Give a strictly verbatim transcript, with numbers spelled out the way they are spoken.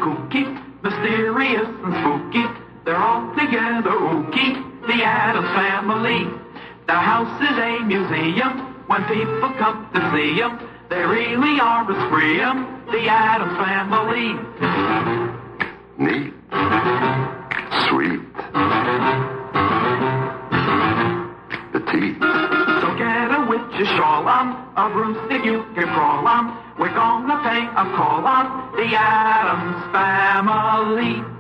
kooky, mysterious and spooky. They're all together ooky, the Addams Family. Their house is a museum when people come to see them. They really are a scream, the Addams Family. Neat. Sweet. Petite. So get a witch's shawl on, a broomstick you can crawl on. We're gonna pay a call on the Addams Family.